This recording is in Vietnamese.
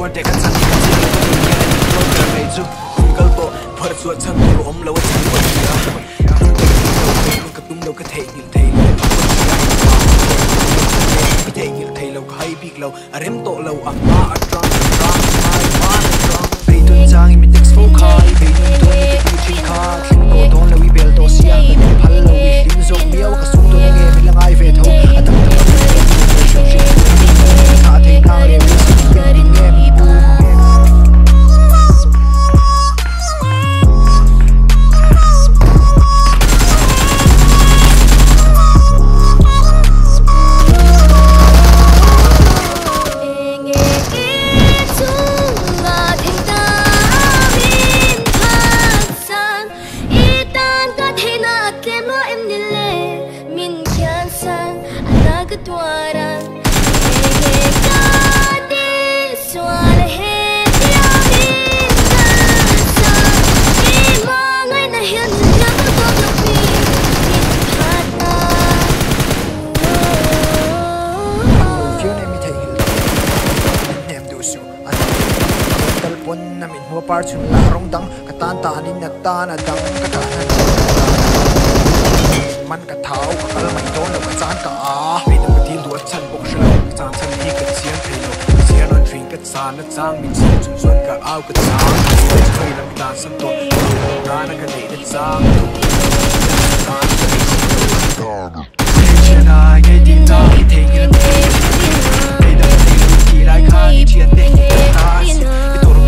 war de kan san kan sin ya ni ko ka mai chu kal to phar chu chan to om lo chan ko ya ka tum lo ka thei ni thei thei ni thei lo khai big lo arem to lo a ma a strong mai ma strong be tun chang mi text phone khai be tun to ni chi kha thing to don lo wi bel to sia ka phal lo wi lim zo miaw ka su to nge mi la ngai ve tho atam sa thei na le wi si nge mi bu par chun la rong dang ka tan ta nin na ta na dang ka ta na man ka thau ka kal mai don lo ka chan ka a be na ti lu chan bok shla ka chan chan ni ka chian thei lo chian on drink ka chan na chang min chin chun chuan ka au ka chang khoi lam dan san to na na ka le na chang chana ye ti ta ki thei ni be da ti lu ki lai kha ni chian de ta si